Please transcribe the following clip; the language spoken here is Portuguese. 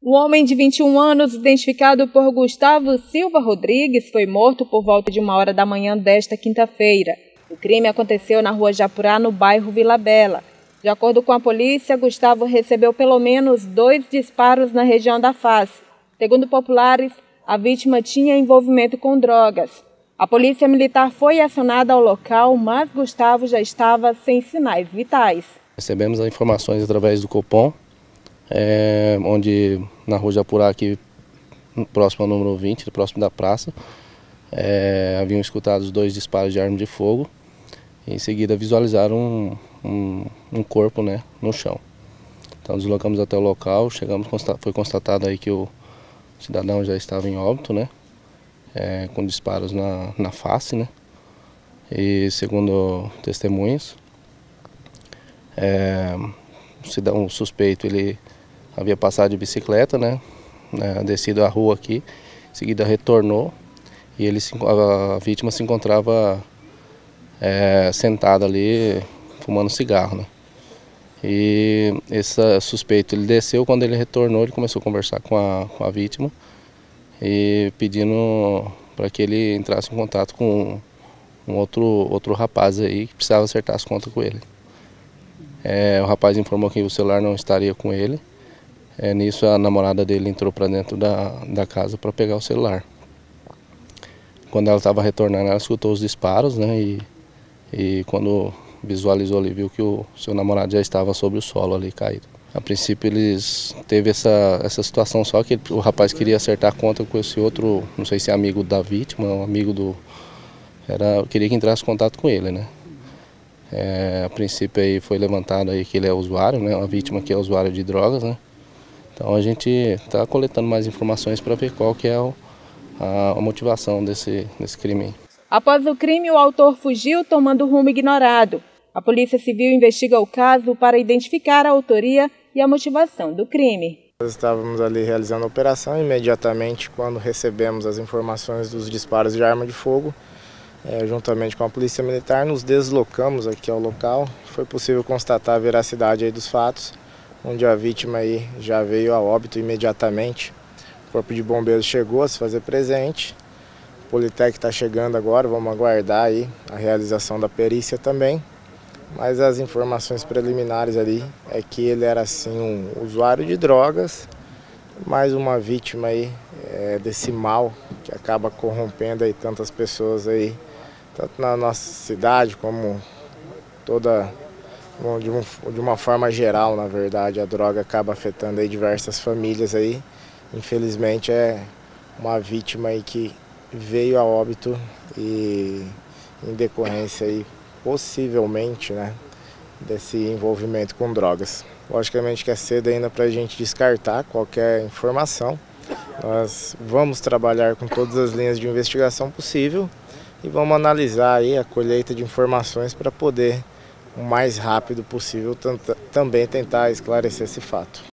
Um homem de 21 anos, identificado por Gustavo Silva Rodrigues, foi morto por volta de 1h da manhã desta quinta-feira. O crime aconteceu na rua Japurá, no bairro Vila Bela. De acordo com a polícia, Gustavo recebeu pelo menos 2 disparos na região da face. Segundo populares, a vítima tinha envolvimento com drogas. A polícia militar foi acionada ao local, mas Gustavo já estava sem sinais vitais. Recebemos as informações através do Copom, onde na rua Japurá, aqui próximo ao número 20, próximo da praça, haviam escutado 2 disparos de arma de fogo. E em seguida visualizaram um corpo, né, no chão. Então deslocamos até o local, foi constatado aí que o cidadão já estava em óbito, né, com disparos na face, né. E segundo testemunhas, o suspeito ele havia passado de bicicleta, né, descido a rua aqui, em seguida retornou e a vítima se encontrava sentada ali fumando cigarro, né. E esse suspeito ele desceu, quando ele retornou ele começou a conversar com a vítima e pedindo para que ele entrasse em contato com outro rapaz aí que precisava acertar as contas com ele. O rapaz informou que o celular não estaria com ele. Nisso a namorada dele entrou para dentro da casa para pegar o celular. Quando ela estava retornando, ela escutou os disparos, né? E quando visualizou ali, viu que o seu namorado já estava sobre o solo ali caído. A princípio eles teve essa situação, só que o rapaz queria acertar a conta com esse outro, não sei se é amigo da vítima, um amigo queria que entrasse em contato com ele, né? A princípio aí foi levantado aí que ele é usuário, né? Uma vítima que é usuário de drogas, né? Então a gente está coletando mais informações para ver qual que é a motivação desse crime. Após o crime, o autor fugiu tomando rumo ignorado. A Polícia Civil investiga o caso para identificar a autoria e a motivação do crime. Nós estávamos ali realizando a operação e imediatamente quando recebemos as informações dos disparos de arma de fogo, juntamente com a Polícia Militar, nos deslocamos aqui ao local. Foi possível constatar a veracidade aí dos fatos, onde a vítima aí já veio a óbito imediatamente. O Corpo de Bombeiros chegou a se fazer presente. O Politec está chegando agora, vamos aguardar aí a realização da perícia também. Mas as informações preliminares ali é que ele era assim um usuário de drogas, mais uma vítima aí desse mal que acaba corrompendo aí tantas pessoas aí, tanto na nossa cidade como de uma forma geral, na verdade, a droga acaba afetando aí diversas famílias aí. Infelizmente é uma vítima aí que veio a óbito e em decorrência aí possivelmente, né, desse envolvimento com drogas. Logicamente que é cedo ainda para a gente descartar qualquer informação. Nós vamos trabalhar com todas as linhas de investigação possível e vamos analisar aí a colheita de informações para poder, o mais rápido possível, também tentar esclarecer esse fato.